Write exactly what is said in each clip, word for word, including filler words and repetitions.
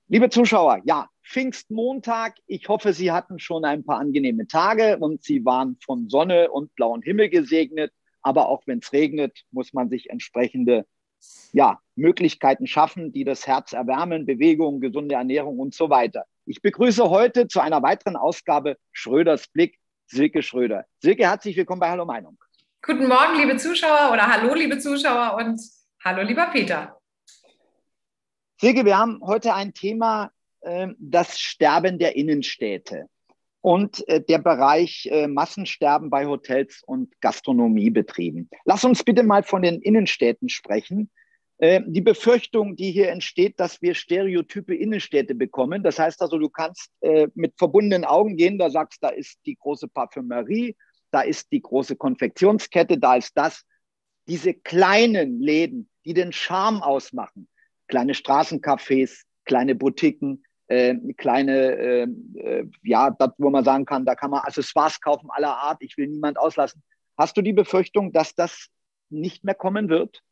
Liebe Zuschauer, ja, Pfingstmontag. Ich hoffe, Sie hatten schon ein paar angenehme Tage und Sie waren von Sonne und blauem Himmel gesegnet. Aber auch wenn es regnet, muss man sich entsprechende ja, Möglichkeiten schaffen, die das Herz erwärmen, Bewegung, gesunde Ernährung und so weiter. Ich begrüße heute zu einer weiteren Ausgabe Schröders Blick Silke Schröder. Silke, herzlich willkommen bei Hallo Meinung. Guten Morgen, liebe Zuschauer, oder hallo, liebe Zuschauer, und hallo, lieber Peter. Silke, wir haben heute ein Thema, äh, das Sterben der Innenstädte und äh, der Bereich äh, Massensterben bei Hotels und Gastronomiebetrieben. Lass uns bitte mal von den Innenstädten sprechen. Äh, die Befürchtung, die hier entsteht, dass wir stereotype Innenstädte bekommen. Das heißt also, du kannst äh, mit verbundenen Augen gehen, da sagst, da ist die große Parfümerie, da ist die große Konfektionskette, da ist das. Diese kleinen Läden, die den Charme ausmachen, kleine Straßencafés, kleine Boutiquen, äh, kleine, äh, äh, ja, das, wo man sagen kann, da kann man Accessoires kaufen aller Art, ich will niemand auslassen. Hast du die Befürchtung, dass das nicht mehr kommen wird?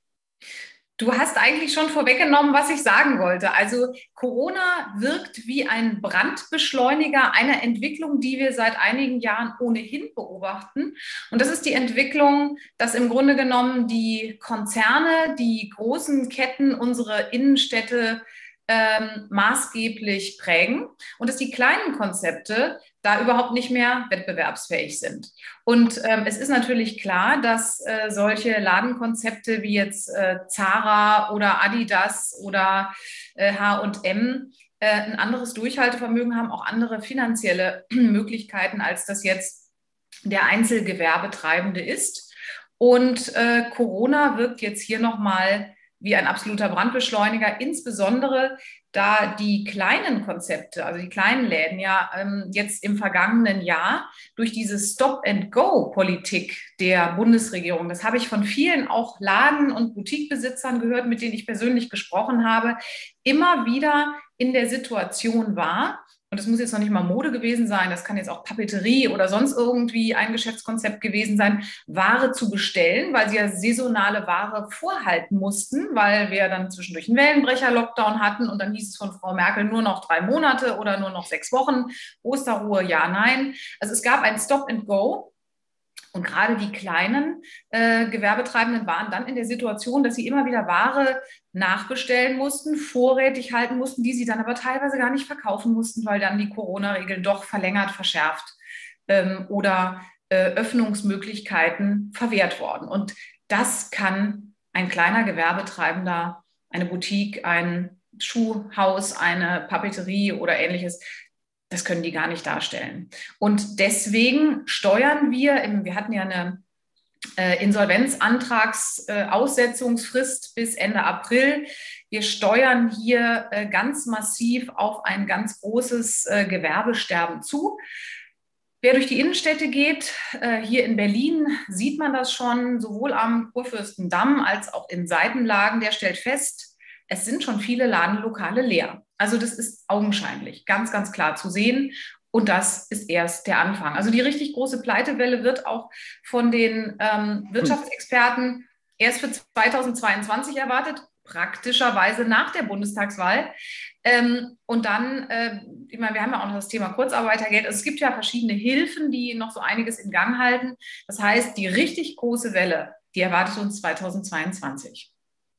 Du hast eigentlich schon vorweggenommen, was ich sagen wollte. Also Corona wirkt wie ein Brandbeschleuniger einer Entwicklung, die wir seit einigen Jahren ohnehin beobachten. Und das ist die Entwicklung, dass im Grunde genommen die Konzerne, die großen Ketten unsere Innenstädte ähm, maßgeblich prägen und dass die kleinen Konzepte da überhaupt nicht mehr wettbewerbsfähig sind. Und ähm, es ist natürlich klar, dass äh, solche Ladenkonzepte wie jetzt äh, Zara oder Adidas oder äh, H und M äh, ein anderes Durchhaltevermögen haben, auch andere finanzielle Möglichkeiten, als das jetzt der Einzelgewerbetreibende ist. Und äh, Corona wirkt jetzt hier nochmal wie ein absoluter Brandbeschleuniger, insbesondere da die kleinen Konzepte, also die kleinen Läden ja ähm, jetzt im vergangenen Jahr durch diese Stop-and-Go-Politik der Bundesregierung, das habe ich von vielen auch Laden- und Boutiquebesitzern gehört, mit denen ich persönlich gesprochen habe, immer wieder in der Situation war, und das muss jetzt noch nicht mal Mode gewesen sein, das kann jetzt auch Papeterie oder sonst irgendwie ein Geschäftskonzept gewesen sein, Ware zu bestellen, weil sie ja saisonale Ware vorhalten mussten, weil wir dann zwischendurch einen Wellenbrecher-Lockdown hatten und dann hieß es von Frau Merkel nur noch drei Monate oder nur noch sechs Wochen, Osterruhe, ja, nein. Also es gab ein Stop and Go. Und gerade die kleinen äh, Gewerbetreibenden waren dann in der Situation, dass sie immer wieder Ware nachbestellen mussten, vorrätig halten mussten, die sie dann aber teilweise gar nicht verkaufen mussten, weil dann die Corona-Regeln doch verlängert, verschärft ähm, oder äh, Öffnungsmöglichkeiten verwehrt worden. Und das kann ein kleiner Gewerbetreibender, eine Boutique, ein Schuhhaus, eine Papeterie oder ähnliches, das können die gar nicht darstellen. Und deswegen steuern wir, wir hatten ja eine äh, Insolvenzantragsaussetzungsfrist bis Ende April. Wir steuern hier äh, ganz massiv auf ein ganz großes äh, Gewerbesterben zu. Wer durch die Innenstädte geht, äh, hier in Berlin, sieht man das schon, sowohl am Kurfürstendamm als auch in Seitenlagen, der stellt fest, es sind schon viele Ladenlokale leer. Also das ist augenscheinlich, ganz, ganz klar zu sehen. Und das ist erst der Anfang. Also die richtig große Pleitewelle wird auch von den ähm, Wirtschaftsexperten erst für zweitausendzweiundzwanzig erwartet, praktischerweise nach der Bundestagswahl. Ähm, und dann, äh, ich meine, wir haben ja auch noch das Thema Kurzarbeitergeld. Also es gibt ja verschiedene Hilfen, die noch so einiges in Gang halten. Das heißt, die richtig große Welle, die erwartet uns zweitausendzweiundzwanzig.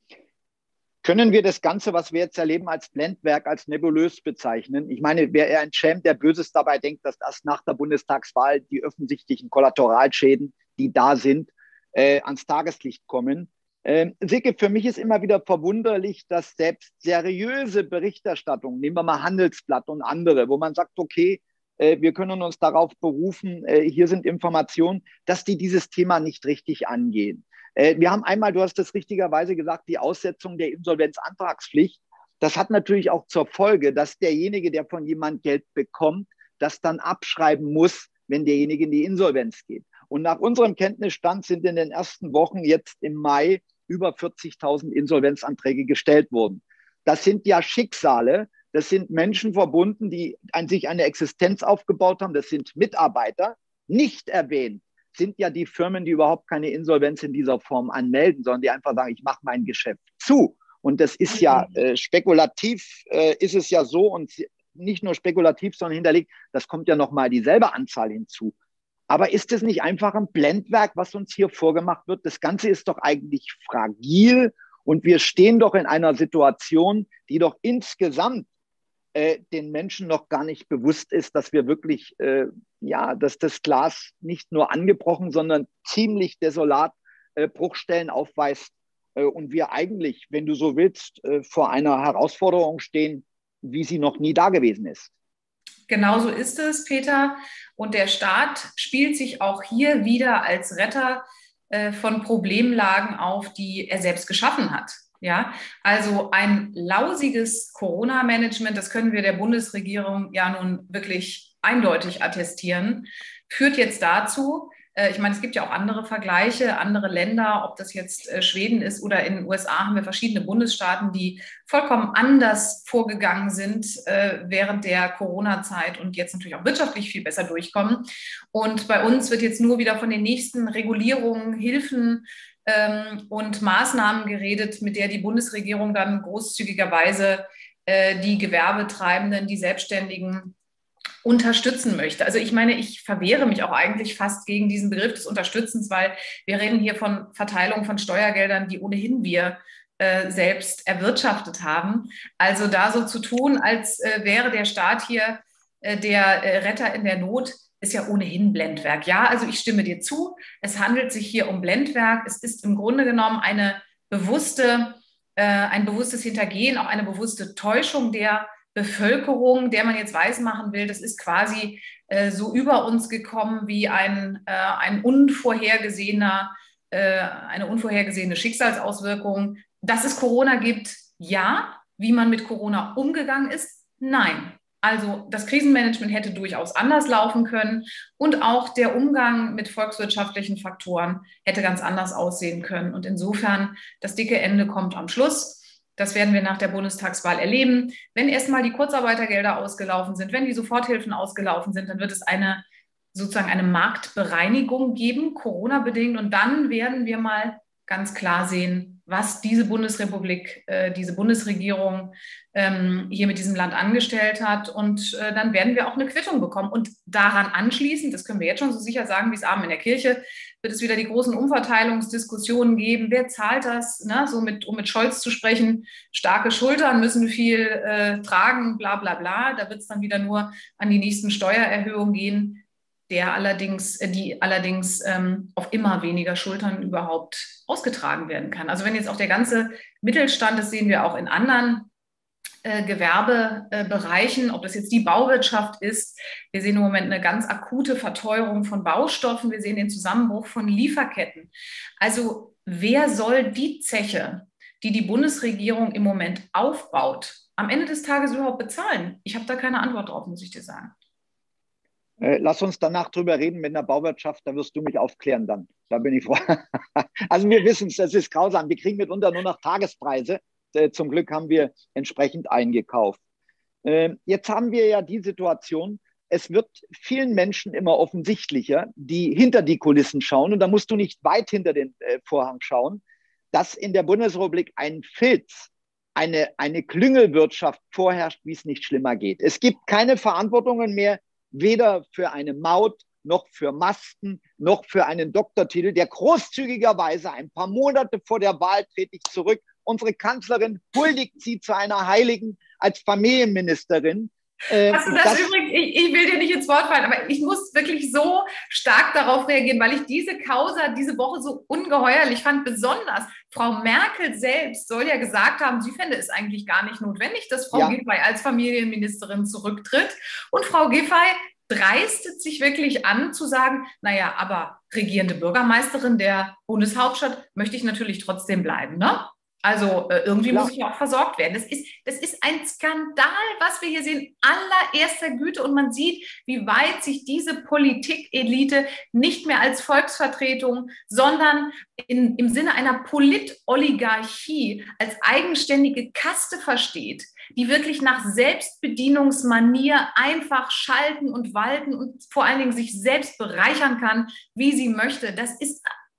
Können wir das Ganze, was wir jetzt erleben, als Blendwerk, als nebulös bezeichnen? Ich meine, wer eher ein Schelm, der Böses dabei denkt, dass erst nach der Bundestagswahl die offensichtlichen Kollateralschäden, die da sind, äh, ans Tageslicht kommen. Ähm, Silke, für mich ist immer wieder verwunderlich, dass selbst seriöse Berichterstattung, nehmen wir mal Handelsblatt und andere, wo man sagt, okay, äh, wir können uns darauf berufen, äh, hier sind Informationen, dass die dieses Thema nicht richtig angehen. Wir haben einmal, du hast es richtigerweise gesagt, die Aussetzung der Insolvenzantragspflicht. Das hat natürlich auch zur Folge, dass derjenige, der von jemandem Geld bekommt, das dann abschreiben muss, wenn derjenige in die Insolvenz geht. Und nach unserem Kenntnisstand sind in den ersten Wochen jetzt im Mai über vierzigtausend Insolvenzanträge gestellt worden. Das sind ja Schicksale, das sind Menschen verbunden, die an sich eine Existenz aufgebaut haben, das sind Mitarbeiter, nicht erwähnt sind ja die Firmen, die überhaupt keine Insolvenz in dieser Form anmelden, sondern die einfach sagen, ich mache mein Geschäft zu Und das ist ja äh, spekulativ, äh, ist es ja so und nicht nur spekulativ, sondern hinterlegt, das kommt ja nochmal dieselbe Anzahl hinzu. Aber ist es nicht einfach ein Blendwerk, was uns hier vorgemacht wird? Das Ganze ist doch eigentlich fragil und wir stehen doch in einer Situation, die doch insgesamt äh, den Menschen noch gar nicht bewusst ist, dass wir wirklich, äh, ja, dass das Glas nicht nur angebrochen, sondern ziemlich desolat äh, Bruchstellen aufweist äh, und wir eigentlich, wenn du so willst, äh, vor einer Herausforderung stehen, wie sie noch nie da gewesen ist. Genauso ist es, Peter. Und der Staat spielt sich auch hier wieder als Retter äh, von Problemlagen auf, die er selbst geschaffen hat. Ja, also ein lausiges Corona-Management, das können wir der Bundesregierung ja nun wirklich eindeutig attestieren, führt jetzt dazu, äh, ich meine, es gibt ja auch andere Vergleiche, andere Länder, ob das jetzt äh, Schweden ist oder in den U S A haben wir verschiedene Bundesstaaten, die vollkommen anders vorgegangen sind äh, während der Corona-Zeit und jetzt natürlich auch wirtschaftlich viel besser durchkommen. Und bei uns wird jetzt nur wieder von den nächsten Regulierungen, Hilfen ähm, und Maßnahmen geredet, mit der die Bundesregierung dann großzügigerweise äh, die Gewerbetreibenden, die Selbstständigen unterstützen möchte. Also ich meine, ich verwehre mich auch eigentlich fast gegen diesen Begriff des Unterstützens, weil wir reden hier von Verteilung von Steuergeldern, die ohnehin wir äh, selbst erwirtschaftet haben. Also da so zu tun, als äh, wäre der Staat hier äh, der äh, Retter in der Not, ist ja ohnehin Blendwerk. Ja, also ich stimme dir zu. Es handelt sich hier um Blendwerk. Es ist im Grunde genommen eine bewusste, äh, ein bewusstes Hintergehen, auch eine bewusste Täuschung der Bevölkerung, der man jetzt weismachen will, das ist quasi äh, so über uns gekommen wie ein, äh, ein unvorhergesehener, äh, eine unvorhergesehene Schicksalsauswirkung. Dass es Corona gibt, ja. Wie man mit Corona umgegangen ist, nein. Also das Krisenmanagement hätte durchaus anders laufen können und auch der Umgang mit volkswirtschaftlichen Faktoren hätte ganz anders aussehen können. Und insofern, das dicke Ende kommt am Schluss. Das werden wir nach der Bundestagswahl erleben. Wenn erstmal die Kurzarbeitergelder ausgelaufen sind, wenn die Soforthilfen ausgelaufen sind, dann wird es eine sozusagen eine Marktbereinigung geben, Corona-bedingt. Und dann werden wir mal ganz klar sehen, was diese Bundesrepublik, äh, diese Bundesregierung ähm, hier mit diesem Land angestellt hat. Und äh, dann werden wir auch eine Quittung bekommen. Und daran anschließend, das können wir jetzt schon so sicher sagen, wie es Abend in der Kirche, wird es wieder die großen Umverteilungsdiskussionen geben. Wer zahlt das? Ne? So mit, um mit Scholz zu sprechen, starke Schultern müssen viel äh, tragen, bla bla bla. Da wird es dann wieder nur an die nächsten Steuererhöhungen gehen, der allerdings, die allerdings ähm, auf immer weniger Schultern überhaupt ausgetragen werden kann. Also wenn jetzt auch der ganze Mittelstand, das sehen wir auch in anderen äh, Gewerbebereichen, ob das jetzt die Bauwirtschaft ist, wir sehen im Moment eine ganz akute Verteuerung von Baustoffen, wir sehen den Zusammenbruch von Lieferketten. Also wer soll die Zeche, die die Bundesregierung im Moment aufbaut, am Ende des Tages überhaupt bezahlen? Ich habe da keine Antwort drauf, muss ich dir sagen. Lass uns danach drüber reden mit der Bauwirtschaft, da wirst du mich aufklären dann. Da bin ich froh. Also wir wissen es, das ist grausam. Wir kriegen mitunter nur noch Tagespreise. Zum Glück haben wir entsprechend eingekauft. Jetzt haben wir ja die Situation, es wird vielen Menschen immer offensichtlicher, die hinter die Kulissen schauen, und da musst du nicht weit hinter den Vorhang schauen, dass in der Bundesrepublik ein Filz, eine, eine Klüngelwirtschaft vorherrscht, wie es nicht schlimmer geht. Es gibt keine Verantwortungen mehr, weder für eine Maut, noch für Masken, noch für einen Doktortitel, der großzügigerweise ein paar Monate vor der Wahl trete ich zurück. Unsere Kanzlerin huldigt sie zu einer Heiligen als Familienministerin. Hast du das, das übrigens, ich, ich will dir nicht ins Wort fallen, aber ich muss wirklich so stark darauf reagieren, weil ich diese Causa diese Woche so ungeheuerlich fand. Besonders Frau Merkel selbst soll ja gesagt haben, sie fände es eigentlich gar nicht notwendig, dass Frau ja. Giffey als Familienministerin zurücktritt. Und Frau Giffey dreistet sich wirklich an zu sagen, naja, aber regierende Bürgermeisterin der Bundeshauptstadt möchte ich natürlich trotzdem bleiben, ne? Also äh, irgendwie Klar. muss ich ja auch versorgt werden. Das ist, das ist ein Skandal, was wir hier sehen, allererster Güte. Und man sieht, wie weit sich diese Politikelite nicht mehr als Volksvertretung, sondern in, im Sinne einer Politoligarchie als eigenständige Kaste versteht, die wirklich nach Selbstbedienungsmanier einfach schalten und walten und vor allen Dingen sich selbst bereichern kann, wie sie möchte. Das ist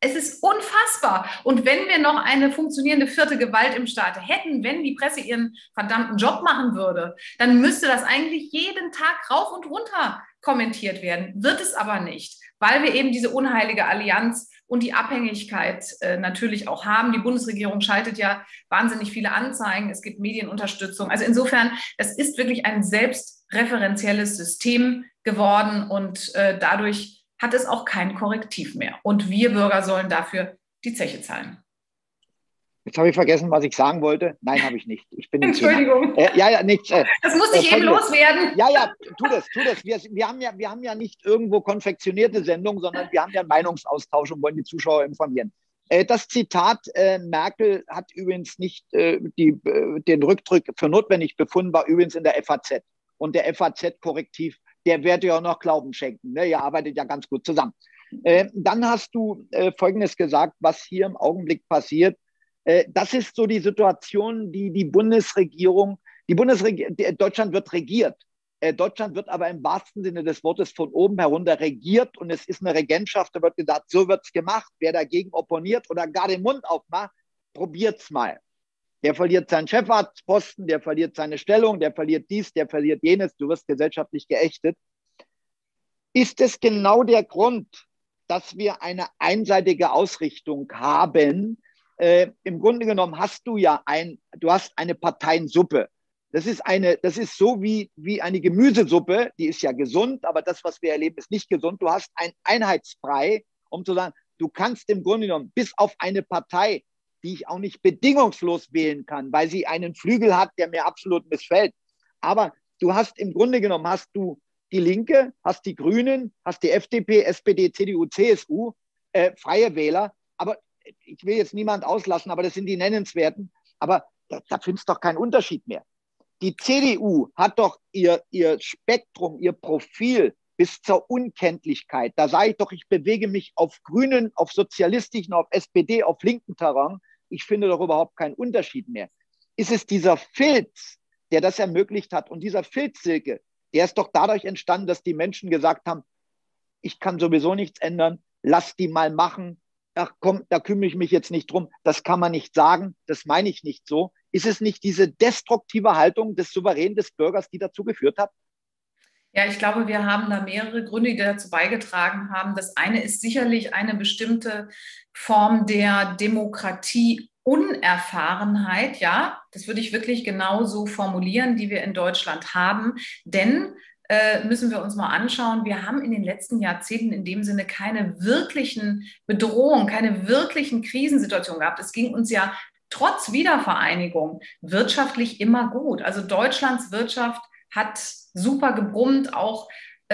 Es ist unfassbar. Und wenn wir noch eine funktionierende vierte Gewalt im Staat hätten, wenn die Presse ihren verdammten Job machen würde, dann müsste das eigentlich jeden Tag rauf und runter kommentiert werden. Wird es aber nicht, weil wir eben diese unheilige Allianz und die Abhängigkeit äh, natürlich auch haben. Die Bundesregierung schaltet ja wahnsinnig viele Anzeigen. Es gibt Medienunterstützung. Also insofern, es ist wirklich ein selbstreferenzielles System geworden und äh, dadurch hat es auch kein Korrektiv mehr. Und wir Bürger sollen dafür die Zeche zahlen. Jetzt habe ich vergessen, was ich sagen wollte. Nein, habe ich nicht. Ich bin Entschuldigung. Äh, ja, ja, nichts. Äh, das musste ich äh, eben loswerden. Ja, ja, tu das, tu das. Wir, wir, haben ja, wir haben ja nicht irgendwo konfektionierte Sendungen, sondern wir haben ja einen Meinungsaustausch und wollen die Zuschauer informieren. Äh, das Zitat, äh, Merkel hat übrigens nicht äh, die, äh, den Rücktritt für notwendig befunden, war übrigens in der F A Z. Und der F A Z-Korrektiv, der wird ja auch noch Glauben schenken. Ne? Ihr arbeitet ja ganz gut zusammen. Äh, dann hast du äh, Folgendes gesagt, was hier im Augenblick passiert. Äh, das ist so die Situation, die die Bundesregierung, die Bundesregierung, Deutschland wird regiert. Äh, Deutschland wird aber im wahrsten Sinne des Wortes von oben herunter regiert und es ist eine Regentschaft, da wird gesagt, so wird es gemacht. Wer dagegen opponiert oder gar den Mund aufmacht, probiert's mal. Der verliert seinen Chefarztposten, der verliert seine Stellung, der verliert dies, der verliert jenes, du wirst gesellschaftlich geächtet. Ist es genau der Grund, dass wir eine einseitige Ausrichtung haben? Äh, Im Grunde genommen hast du ja ein, du hast eine Parteiensuppe. Das ist eine, das ist so wie, wie eine Gemüsesuppe, die ist ja gesund, aber das, was wir erleben, ist nicht gesund. Du hast ein Einheitsbrei, um zu sagen, du kannst im Grunde genommen bis auf eine Partei, die ich auch nicht bedingungslos wählen kann, weil sie einen Flügel hat, der mir absolut missfällt. Aber du hast im Grunde genommen, hast du die Linke, hast die Grünen, hast die F D P, S P D, C D U, C S U, äh, Freie Wähler. Aber ich will jetzt niemand auslassen, aber das sind die nennenswerten. Aber da, da findest du doch keinen Unterschied mehr. Die C D U hat doch ihr, ihr Spektrum, ihr Profil bis zur Unkenntlichkeit. Da sage ich doch, ich bewege mich auf grünen, auf sozialistischen, auf S P D, auf linken Terrain. Ich finde doch überhaupt keinen Unterschied mehr. Ist es dieser Filz, der das ermöglicht hat? Und dieser Filzsilke, der ist doch dadurch entstanden, dass die Menschen gesagt haben, ich kann sowieso nichts ändern, lass die mal machen. Ach komm, da kümmere ich mich jetzt nicht drum. Das kann man nicht sagen, das meine ich nicht so. Ist es nicht diese destruktive Haltung des Souveränen, des Bürgers, die dazu geführt hat? Ja, ich glaube, wir haben da mehrere Gründe, die dazu beigetragen haben. Das eine ist sicherlich eine bestimmte Form der Demokratie-Unerfahrenheit. Ja, das würde ich wirklich genauso formulieren, die wir in Deutschland haben. Denn äh, müssen wir uns mal anschauen, wir haben in den letzten Jahrzehnten in dem Sinne keine wirklichen Bedrohungen, keine wirklichen Krisensituationen gehabt. Es ging uns ja trotz Wiedervereinigung wirtschaftlich immer gut. Also Deutschlands Wirtschaft hat super gebrummt, auch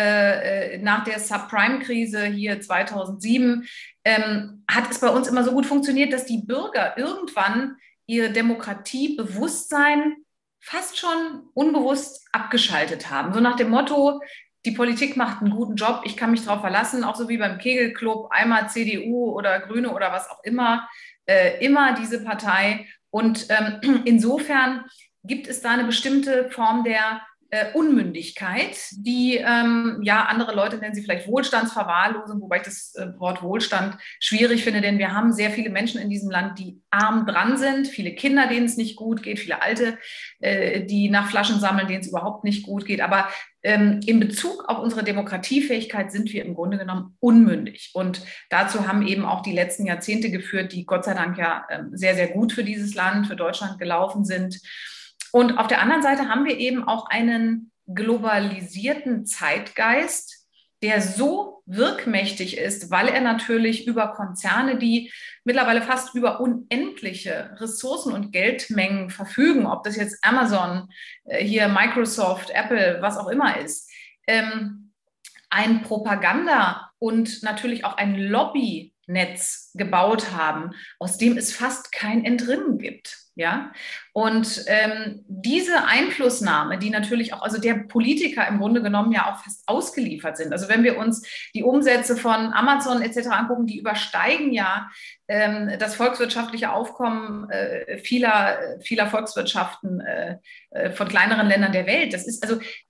äh, nach der Subprime-Krise hier zweitausendsieben, ähm, hat es bei uns immer so gut funktioniert, dass die Bürger irgendwann ihr Demokratiebewusstsein fast schon unbewusst abgeschaltet haben. So nach dem Motto, die Politik macht einen guten Job, ich kann mich darauf verlassen, auch so wie beim Kegelclub, einmal C D U oder Grüne oder was auch immer, äh, immer diese Partei. Und ähm, insofern gibt es da eine bestimmte Form der Äh, Unmündigkeit, die ähm, ja andere Leute nennen sie vielleicht Wohlstandsverwahrlosung, wobei ich das äh, Wort Wohlstand schwierig finde, denn wir haben sehr viele Menschen in diesem Land, die arm dran sind, viele Kinder, denen es nicht gut geht, viele Alte, äh, die nach Flaschen sammeln, denen es überhaupt nicht gut geht. Aber ähm, in Bezug auf unsere Demokratiefähigkeit sind wir im Grunde genommen unmündig. Und dazu haben eben auch die letzten Jahrzehnte geführt, die Gott sei Dank ja äh, sehr, sehr gut für dieses Land, für Deutschland gelaufen sind. Und auf der anderen Seite haben wir eben auch einen globalisierten Zeitgeist, der so wirkmächtig ist, weil er natürlich über Konzerne, die mittlerweile fast über unendliche Ressourcen und Geldmengen verfügen, ob das jetzt Amazon, hier Microsoft, Apple, was auch immer ist, ähm, ein Propaganda und natürlich auch ein Lobbynetz gebaut haben, aus dem es fast kein Entrinnen gibt. Ja, und ähm, diese Einflussnahme, die natürlich auch, also der Politiker im Grunde genommen ja auch fast ausgeliefert sind. Also wenn wir uns die Umsätze von Amazon et cetera angucken, die übersteigen ja ähm, das volkswirtschaftliche Aufkommen äh, vieler, vieler Volkswirtschaften äh, von kleineren Ländern der Welt. Das ist also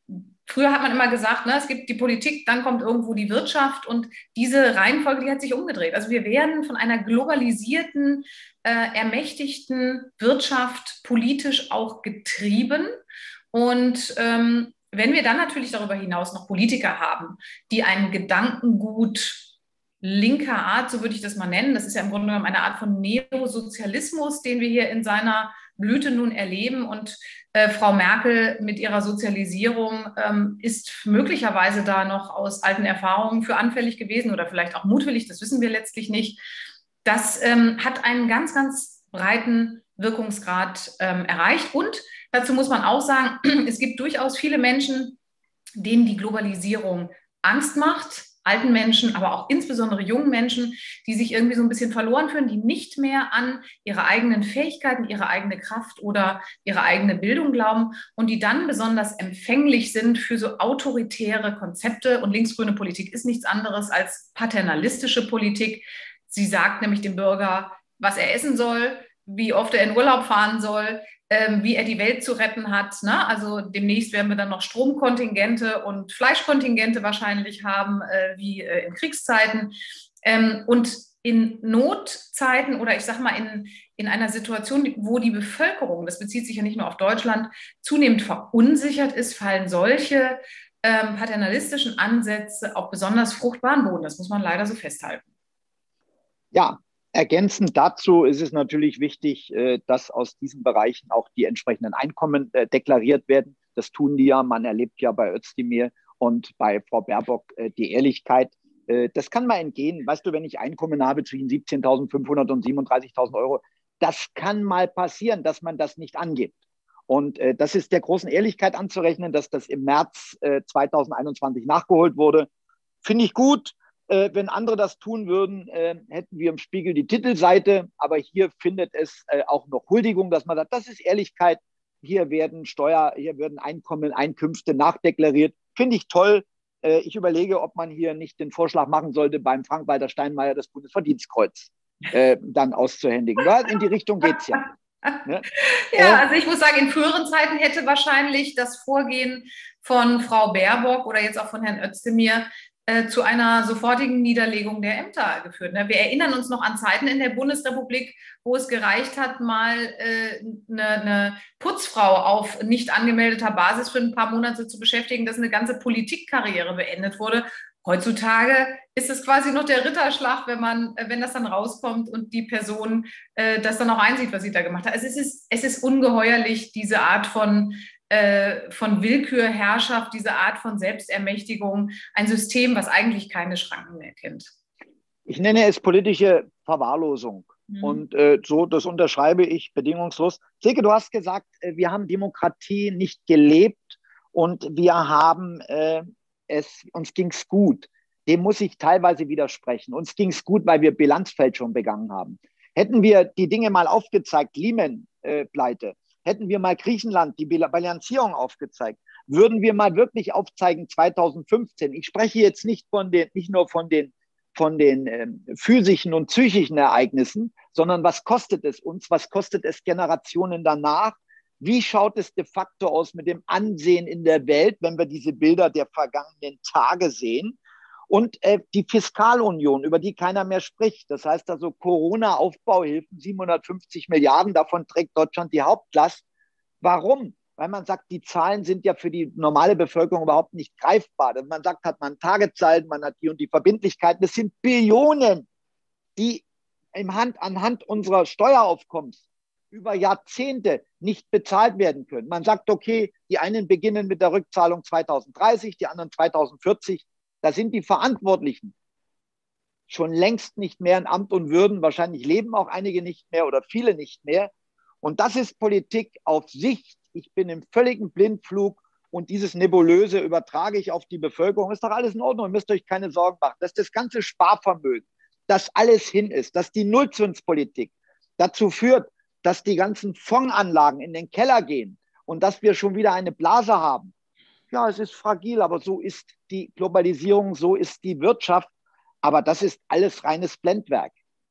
früher hat man immer gesagt, ne, es gibt die Politik, dann kommt irgendwo die Wirtschaft und diese Reihenfolge, die hat sich umgedreht. Also wir werden von einer globalisierten, äh, ermächtigten Wirtschaft politisch auch getrieben. Und ähm, wenn wir dann natürlich darüber hinaus noch Politiker haben, die ein Gedankengut linker Art, so würde ich das mal nennen, das ist ja im Grunde genommen eine Art von Neosozialismus, den wir hier in seiner Blüte nun erleben. Und äh, Frau Merkel mit ihrer Sozialisierung ähm, ist möglicherweise da noch aus alten Erfahrungen für anfällig gewesen oder vielleicht auch mutwillig, das wissen wir letztlich nicht. Das ähm, hat einen ganz, ganz breiten Wirkungsgrad ähm, erreicht. Und dazu muss man auch sagen, es gibt durchaus viele Menschen, denen die Globalisierung Angst macht, alten Menschen, aber auch insbesondere jungen Menschen, die sich irgendwie so ein bisschen verloren fühlen, die nicht mehr an ihre eigenen Fähigkeiten, ihre eigene Kraft oder ihre eigene Bildung glauben und die dann besonders empfänglich sind für so autoritäre Konzepte. Und linksgrüne Politik ist nichts anderes als paternalistische Politik. Sie sagt nämlich dem Bürger, was er essen soll, wie oft er in Urlaub fahren soll, ähm, wie er die Welt zu retten hat. Ne? Also demnächst werden wir dann noch Stromkontingente und Fleischkontingente wahrscheinlich haben, äh, wie äh, in Kriegszeiten. Ähm, und in Notzeiten oder ich sage mal in, in einer Situation, wo die Bevölkerung, das bezieht sich ja nicht nur auf Deutschland, zunehmend verunsichert ist, fallen solche ähm, paternalistischen Ansätze auf besonders fruchtbaren Boden. Das muss man leider so festhalten. Ja, ergänzend dazu ist es natürlich wichtig, dass aus diesen Bereichen auch die entsprechenden Einkommen deklariert werden. Das tun die ja. Man erlebt ja bei Özdemir und bei Frau Baerbock die Ehrlichkeit. Das kann mal entgehen. Weißt du, wenn ich Einkommen habe zwischen siebzehntausendfünfhundert und siebenunddreißigtausend Euro, das kann mal passieren, dass man das nicht angibt. Und das ist der großen Ehrlichkeit anzurechnen, dass das im März zweitausendeinundzwanzig nachgeholt wurde. Finde ich gut. Äh, wenn andere das tun würden, äh, hätten wir im Spiegel die Titelseite. Aber hier findet es äh, auch noch Huldigung, dass man sagt, das ist Ehrlichkeit. Hier werden Steuer, hier werden Einkommen, Einkünfte nachdeklariert. Finde ich toll. Äh, ich überlege, ob man hier nicht den Vorschlag machen sollte, beim Frank-Walter Steinmeier das Bundesverdienstkreuz äh, dann auszuhändigen. Ja, in die Richtung geht es ja. Ne? Ja, also ich muss sagen, in früheren Zeiten hätte wahrscheinlich das Vorgehen von Frau Baerbock oder jetzt auch von Herrn Özdemir zu einer sofortigen Niederlegung der Ämter geführt. Wir erinnern uns noch an Zeiten in der Bundesrepublik, wo es gereicht hat, mal äh, eine, eine Putzfrau auf nicht angemeldeter Basis für ein paar Monate zu beschäftigen, dass eine ganze Politikkarriere beendet wurde. Heutzutage ist es quasi noch der Ritterschlag, wenn man, wenn das dann rauskommt und die Person äh, das dann auch einsieht, was sie da gemacht hat. Also es ist, es ist ungeheuerlich, diese Art von von Willkürherrschaft, diese Art von Selbstermächtigung, ein System, was eigentlich keine Schranken mehr kennt. Ich nenne es politische Verwahrlosung. Mhm. Und äh, so, das unterschreibe ich bedingungslos. Silke, du hast gesagt, wir haben Demokratie nicht gelebt und wir haben äh, es, uns ging es gut. Dem muss ich teilweise widersprechen. Uns ging es gut, weil wir Bilanzfälschung begangen haben. Hätten wir die Dinge mal aufgezeigt, Lehman-Pleite, äh, hätten wir mal Griechenland die Bilanzierung aufgezeigt, würden wir mal wirklich aufzeigen zweitausendfünfzehn. Ich spreche jetzt nicht von den, nicht nur von den, von den äh, physischen und psychischen Ereignissen, sondern was kostet es uns? Was kostet es Generationen danach? Wie schaut es de facto aus mit dem Ansehen in der Welt, wenn wir diese Bilder der vergangenen Tage sehen? Und äh, die Fiskalunion, über die keiner mehr spricht. Das heißt also Corona-Aufbauhilfen, siebenhundertfünfzig Milliarden, davon trägt Deutschland die Hauptlast. Warum? Weil man sagt, die Zahlen sind ja für die normale Bevölkerung überhaupt nicht greifbar. Man sagt, hat man Tagezahlen, man hat die und die Verbindlichkeiten. Das sind Billionen, die im Hand, anhand unserer Steueraufkommens über Jahrzehnte nicht bezahlt werden können. Man sagt, okay, die einen beginnen mit der Rückzahlung zweitausenddreißig, die anderen zweitausendvierzig. Da sind die Verantwortlichen schon längst nicht mehr in Amt und Würden. Wahrscheinlich leben auch einige nicht mehr oder viele nicht mehr. Und das ist Politik auf Sicht. Ich bin im völligen Blindflug und dieses Nebulöse übertrage ich auf die Bevölkerung. Ist doch alles in Ordnung, ihr müsst euch keine Sorgen machen. Dass das ganze Sparvermögen, dass alles hin ist, dass die Nullzinspolitik dazu führt, dass die ganzen Fondsanlagen in den Keller gehen und dass wir schon wieder eine Blase haben. Ja, es ist fragil, aber so ist die Globalisierung, so ist die Wirtschaft. Aber das ist alles reines Blendwerk.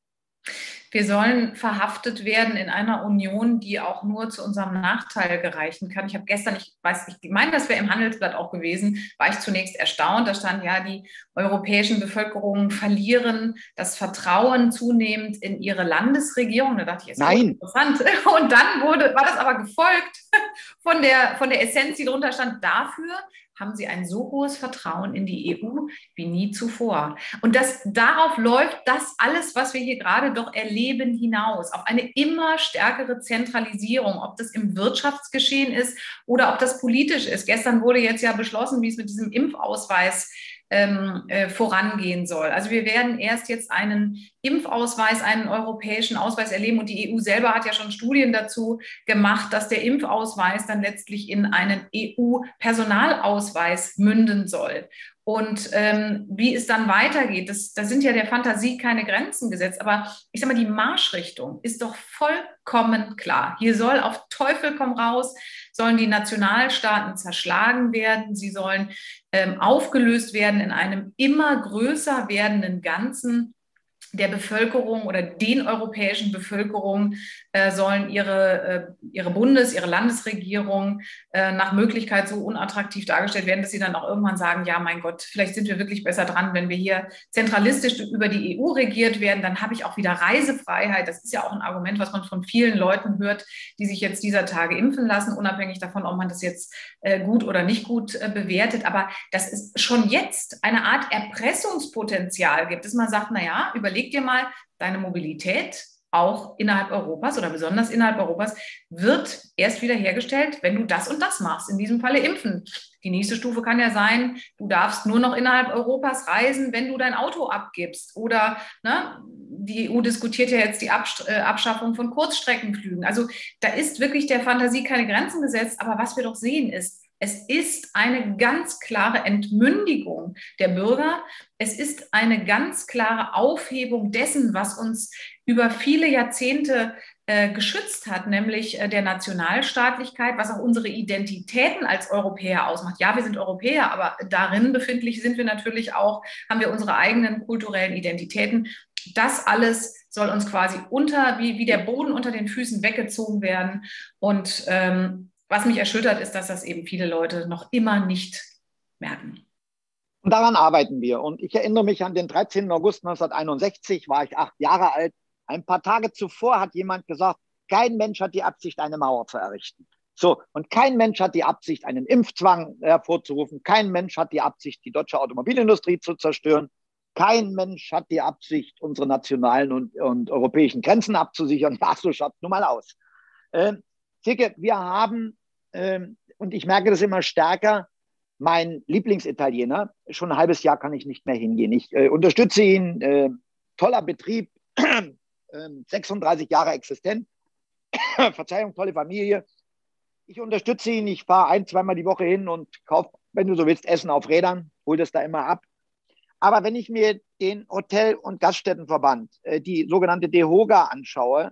Wir sollen verhaftet werden in einer Union, die auch nur zu unserem Nachteil gereichen kann. Ich habe gestern, ich weiß, ich meine, das wäre im Handelsblatt auch gewesen, war ich zunächst erstaunt. Da stand ja, die europäischen Bevölkerungen verlieren das Vertrauen zunehmend in ihre Landesregierung. Da dachte ich, ist Nein. interessant. Und dann wurde, war das aber gefolgt von der, von der Essenz, die drunter stand. Dafür haben sie ein so hohes Vertrauen in die E U wie nie zuvor. Und das, darauf läuft das alles, was wir hier gerade doch erleben, hinaus. Auf eine immer stärkere Zentralisierung, ob das im Wirtschaftsgeschehen ist oder ob das politisch ist. Gestern wurde jetzt ja beschlossen, wie es mit diesem Impfausweis ähm, äh, vorangehen soll. Also wir werden erst jetzt einen Impfausweis, einen europäischen Ausweis erleben, und die E U selber hat ja schon Studien dazu gemacht, dass der Impfausweis dann letztlich in einen E U-Personalausweis münden soll. Und ähm, wie es dann weitergeht, das, da sind ja der Fantasie keine Grenzen gesetzt. Aber ich sage mal, die Marschrichtung ist doch vollkommen klar. Hier soll auf Teufel komm raus, sollen die Nationalstaaten zerschlagen werden. Sie sollen ähm, aufgelöst werden in einem immer größer werdenden Ganzen. Der Bevölkerung oder den europäischen Bevölkerungen äh, sollen ihre, äh, ihre Bundes-, ihre Landesregierung äh, nach Möglichkeit so unattraktiv dargestellt werden, dass sie dann auch irgendwann sagen, ja, mein Gott, vielleicht sind wir wirklich besser dran, wenn wir hier zentralistisch über die E U regiert werden, dann habe ich auch wieder Reisefreiheit. Das ist ja auch ein Argument, was man von vielen Leuten hört, die sich jetzt dieser Tage impfen lassen, unabhängig davon, ob man das jetzt äh, gut oder nicht gut äh, bewertet. Aber dass es schon jetzt eine Art Erpressungspotenzial gibt, dass man sagt, naja, überlegt dir mal, deine Mobilität auch innerhalb Europas oder besonders innerhalb Europas wird erst wieder hergestellt, wenn du das und das machst, in diesem Falle impfen. Die nächste Stufe kann ja sein, du darfst nur noch innerhalb Europas reisen, wenn du dein Auto abgibst. Oder ne, die E U diskutiert ja jetzt die Abschaffung von Kurzstreckenflügen. Also da ist wirklich der Fantasie keine Grenzen gesetzt. Aber was wir doch sehen ist, es ist eine ganz klare Entmündigung der Bürger. Es ist eine ganz klare Aufhebung dessen, was uns über viele Jahrzehnte äh, geschützt hat, nämlich äh, der Nationalstaatlichkeit, was auch unsere Identitäten als Europäer ausmacht. Ja, wir sind Europäer, aber darin befindlich sind wir natürlich auch, haben wir unsere eigenen kulturellen Identitäten. Das alles soll uns quasi unter, wie, wie der Boden unter den Füßen weggezogen werden. Und ähm, was mich erschüttert, ist, dass das eben viele Leute noch immer nicht merken. Und daran arbeiten wir. Und ich erinnere mich an den dreizehnten August neunzehnhunderteinundsechzig, war ich acht Jahre alt. Ein paar Tage zuvor hat jemand gesagt, kein Mensch hat die Absicht, eine Mauer zu errichten. So, und kein Mensch hat die Absicht, einen Impfzwang hervorzurufen. Kein Mensch hat die Absicht, die deutsche Automobilindustrie zu zerstören. Kein Mensch hat die Absicht, unsere nationalen und, und europäischen Grenzen abzusichern. Ja, so schaut es nun mal aus. Äh, Silke, wir haben, äh, und ich merke das immer stärker, mein Lieblingsitaliener, schon ein halbes Jahr kann ich nicht mehr hingehen. Ich äh, unterstütze ihn, äh, toller Betrieb, äh, sechsunddreißig Jahre existent, Verzeihung, tolle Familie. Ich unterstütze ihn, ich fahre ein-, zweimal die Woche hin und kaufe, wenn du so willst, Essen auf Rädern, hole das da immer ab. Aber wenn ich mir den Hotel- und Gaststättenverband, äh, die sogenannte DEHOGA, anschaue,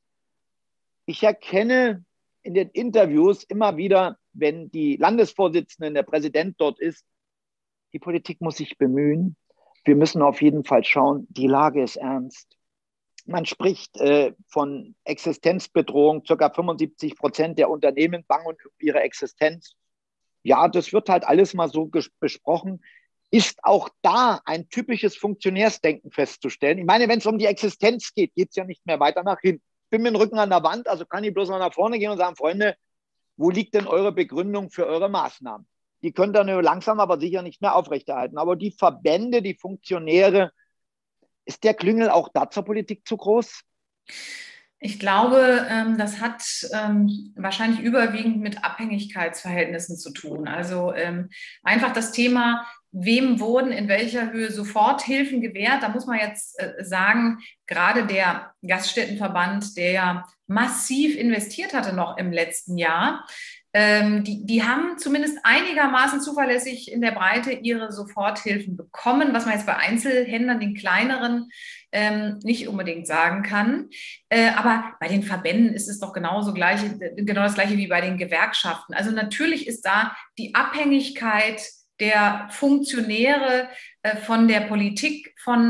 ich erkenne in den Interviews immer wieder, wenn die Landesvorsitzenden, der Präsident dort ist, die Politik muss sich bemühen. Wir müssen auf jeden Fall schauen, die Lage ist ernst. Man spricht äh, von Existenzbedrohung, circa fünfundsiebzig Prozent der Unternehmen bangen um ihre Existenz. Ja, das wird halt alles mal so besprochen. Ist auch da ein typisches Funktionärsdenken festzustellen. Ich meine, wenn es um die Existenz geht, geht es ja nicht mehr weiter nach hinten. Ich bin mit dem Rücken an der Wand, also kann ich bloß mal nach vorne gehen und sagen, Freunde, wo liegt denn eure Begründung für eure Maßnahmen? Die könnt ihr nur langsam, aber sicher nicht mehr aufrechterhalten. Aber die Verbände, die Funktionäre, ist der Klüngel auch da zur Politik zu groß? Ich glaube, das hat wahrscheinlich überwiegend mit Abhängigkeitsverhältnissen zu tun. Also einfach das Thema, wem wurden in welcher Höhe Soforthilfen gewährt? Da muss man jetzt sagen, gerade der Gaststättenverband, der ja massiv investiert hatte noch im letzten Jahr, ähm, die, die haben zumindest einigermaßen zuverlässig in der Breite ihre Soforthilfen bekommen, was man jetzt bei Einzelhändlern, den kleineren, ähm, nicht unbedingt sagen kann. Äh, aber bei den Verbänden ist es doch genauso gleich, genau das Gleiche wie bei den Gewerkschaften. Also natürlich ist da die Abhängigkeit der Funktionäre äh, von der Politik, von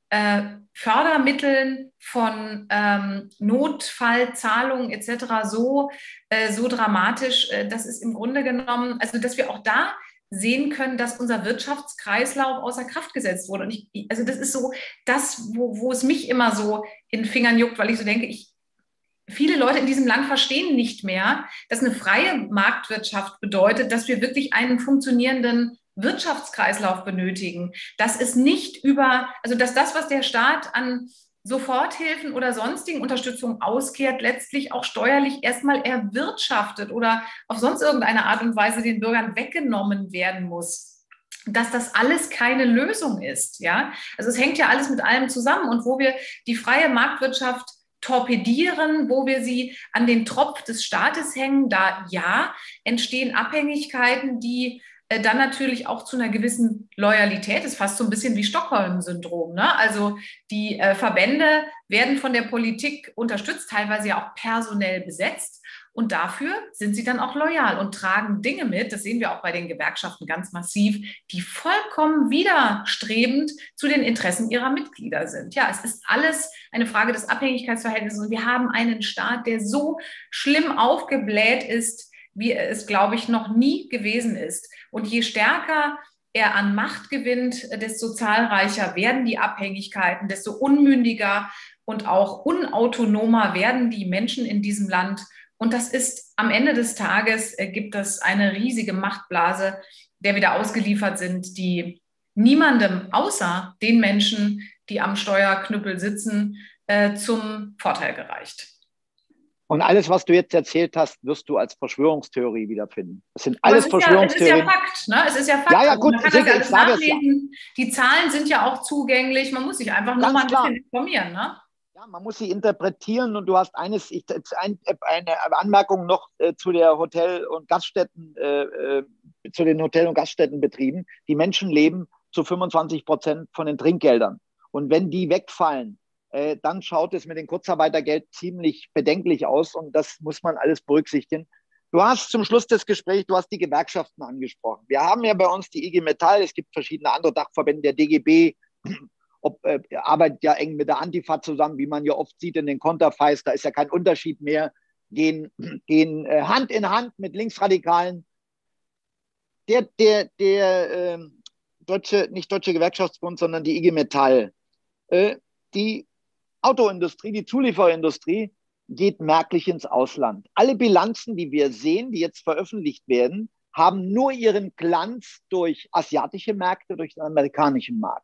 äh, Fördermitteln, von ähm, Notfallzahlungen et cetera so, äh, so dramatisch. Äh, das ist im Grunde genommen, also dass wir auch da sehen können, dass unser Wirtschaftskreislauf außer Kraft gesetzt wurde. Und ich, also das ist so das, wo, wo es mich immer so in den Fingern juckt, weil ich so denke, ich, viele Leute in diesem Land verstehen nicht mehr, dass eine freie Marktwirtschaft bedeutet, dass wir wirklich einen funktionierenden Wirtschaftskreislauf benötigen. Dass es nicht über, also dass das, was der Staat an Soforthilfen oder sonstigen Unterstützung auskehrt, letztlich auch steuerlich erstmal erwirtschaftet oder auf sonst irgendeine Art und Weise den Bürgern weggenommen werden muss. Dass das alles keine Lösung ist. Ja? Also es hängt ja alles mit allem zusammen. Und wo wir die freie Marktwirtschaft torpedieren, wo wir sie an den Tropf des Staates hängen, da ja, entstehen Abhängigkeiten, die äh, dann natürlich auch zu einer gewissen Loyalität, ist fast so ein bisschen wie Stockholm-Syndrom, ne? Also die äh, Verbände werden von der Politik unterstützt, teilweise ja auch personell besetzt. Und dafür sind sie dann auch loyal und tragen Dinge mit, das sehen wir auch bei den Gewerkschaften ganz massiv, die vollkommen widerstrebend zu den Interessen ihrer Mitglieder sind. Ja, es ist alles eine Frage des Abhängigkeitsverhältnisses. Und wir haben einen Staat, der so schlimm aufgebläht ist, wie es, glaube ich, noch nie gewesen ist. Und je stärker er an Macht gewinnt, desto zahlreicher werden die Abhängigkeiten, desto unmündiger und auch unautonomer werden die Menschen in diesem Land. Und das ist am Ende des Tages, äh, gibt es eine riesige Machtblase, der wir da ausgeliefert sind, die niemandem außer den Menschen, die am Steuerknüppel sitzen, äh, zum Vorteil gereicht. Und alles, was du jetzt erzählt hast, wirst du als Verschwörungstheorie wiederfinden. Das sind Aber alles es ist Verschwörungstheorien. Ja, es ist ja Fakt, ne? Es ist ja Fakt. Ja, ja, Also gut, man kann Silke, das ja alles ich sage es ja. nachlesen. Die Zahlen sind ja auch zugänglich. Man muss sich einfach nur Ganz mal ein klar. bisschen informieren, ne? Ja, man muss sie interpretieren und du hast eines, ich, ein, eine Anmerkung noch äh, zu der Hotel- und Gaststätten, äh, äh, zu den Hotel- und Gaststättenbetrieben. Die Menschen leben zu fünfundzwanzig Prozent von den Trinkgeldern. Und wenn die wegfallen, äh, dann schaut es mit dem Kurzarbeitergeld ziemlich bedenklich aus und das muss man alles berücksichtigen. Du hast zum Schluss des Gesprächs, du hast die Gewerkschaften angesprochen. Wir haben ja bei uns die I G Metall, es gibt verschiedene andere Dachverbände, der D G B, ob, äh, arbeitet ja eng mit der Antifa zusammen, wie man ja oft sieht in den Konterfeis, da ist ja kein Unterschied mehr, gehen, gehen äh, Hand in Hand mit Linksradikalen. Der, der, der äh, deutsche, nicht Deutsche Gewerkschaftsbund, sondern die I G Metall, äh, die Autoindustrie, die Zulieferindustrie geht merklich ins Ausland. Alle Bilanzen, die wir sehen, die jetzt veröffentlicht werden, haben nur ihren Glanz durch asiatische Märkte, durch den amerikanischen Markt.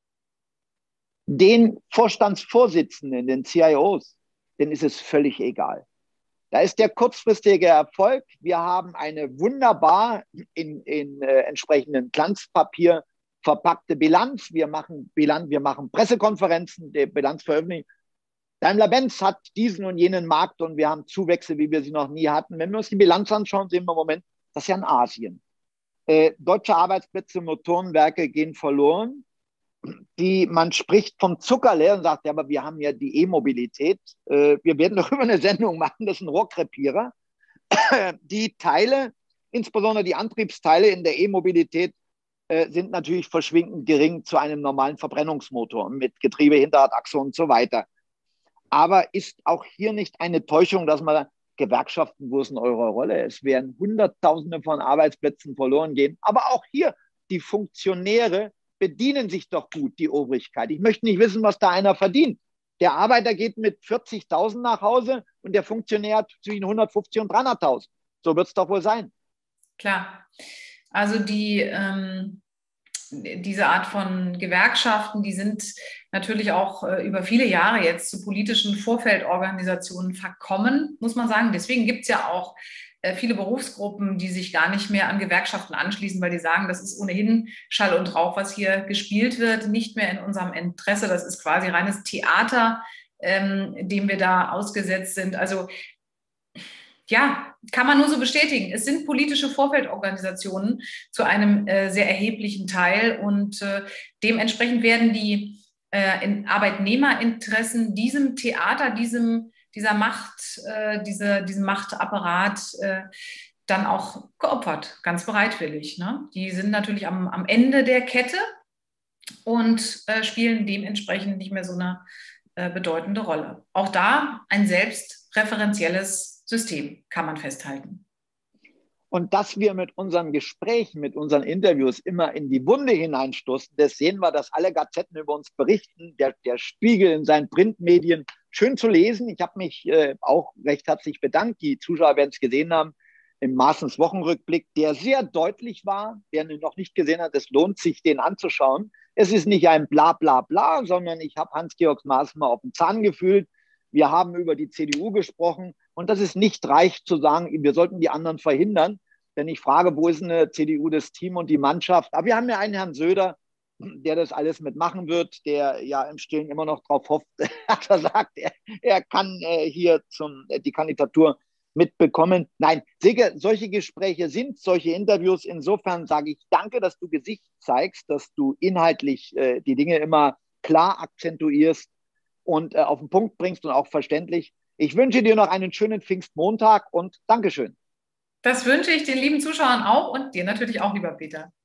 Den Vorstandsvorsitzenden, den C I Os, denen ist es völlig egal. Da ist der kurzfristige Erfolg. Wir haben eine wunderbar in, in äh, entsprechenden Glanzpapier verpackte Bilanz. Wir machen Bilanz, wir machen Pressekonferenzen, die Bilanz veröffentlichen. Daimler-Benz hat diesen und jenen Markt und wir haben Zuwächse, wie wir sie noch nie hatten. Wenn wir uns die Bilanz anschauen, sehen wir im Moment, das ist ja in Asien. Äh, deutsche Arbeitsplätze, Motorenwerke gehen verloren. Die, man spricht vom Zuckerleer und sagt, ja, aber wir haben ja die E-Mobilität. Äh, wir werden doch über eine Sendung machen, das ist ein Rohrkrepierer. Die Teile, insbesondere die Antriebsteile in der E-Mobilität, äh, sind natürlich verschwindend gering zu einem normalen Verbrennungsmotor mit Getriebe, Hinterradachse und so weiter. Aber ist auch hier nicht eine Täuschung, dass man Gewerkschaften, wo ist denn eure Rolle? Es werden Hunderttausende von Arbeitsplätzen verloren gehen. Aber auch hier, die Funktionäre bedienen sich doch gut, die Obrigkeit. Ich möchte nicht wissen, was da einer verdient. Der Arbeiter geht mit vierzigtausend nach Hause und der Funktionär hat zwischen hundertfünfzig und dreihunderttausend. So wird es doch wohl sein. Klar. Also die, ähm, diese Art von Gewerkschaften, die sind natürlich auch äh, über viele Jahre jetzt zu politischen Vorfeldorganisationen verkommen, muss man sagen. Deswegen gibt es ja auch äh, viele Berufsgruppen, die sich gar nicht mehr an Gewerkschaften anschließen, weil die sagen, das ist ohnehin Schall und Rauch, was hier gespielt wird, nicht mehr in unserem Interesse. Das ist quasi reines Theater, ähm, dem wir da ausgesetzt sind. Also ja, kann man nur so bestätigen. Es sind politische Vorfeldorganisationen zu einem äh, sehr erheblichen Teil und äh, dementsprechend werden die äh, in Arbeitnehmerinteressen diesem Theater, diesem, dieser Macht, äh, diese, diesem Machtapparat äh, dann auch geopfert, ganz bereitwillig. Ne? Die sind natürlich am, am Ende der Kette und äh, spielen dementsprechend nicht mehr so eine äh, bedeutende Rolle. Auch da ein selbstreferenzielles System, kann man festhalten. Und dass wir mit unseren Gesprächen, mit unseren Interviews immer in die Wunde hineinstoßen, das sehen wir, dass alle Gazetten über uns berichten, der, der Spiegel in seinen Printmedien, schön zu lesen. Ich habe mich äh, auch recht herzlich bedankt. Die Zuschauer werden es gesehen haben, im Maaßens Wochenrückblick, der sehr deutlich war. Wer ihn noch nicht gesehen hat, es lohnt sich, den anzuschauen. Es ist nicht ein Bla bla bla, sondern ich habe Hans-Georg Maaßen mal auf den Zahn gefühlt. Wir haben über die C D U gesprochen und das ist nicht reich zu sagen, wir sollten die anderen verhindern. Denn ich frage, wo ist eine C D U, das Team und die Mannschaft? Aber wir haben ja einen Herrn Söder, der das alles mitmachen wird, der ja im Stillen immer noch darauf hofft, hat er sagt, er, er kann äh, hier zum, äh, die Kandidatur mitbekommen. Nein, Silke, solche Gespräche sind solche Interviews. Insofern sage ich danke, dass du Gesicht zeigst, dass du inhaltlich äh, die Dinge immer klar akzentuierst und äh, auf den Punkt bringst und auch verständlich. Ich wünsche dir noch einen schönen Pfingstmontag und Dankeschön. Das wünsche ich den lieben Zuschauern auch und dir natürlich auch, lieber Peter.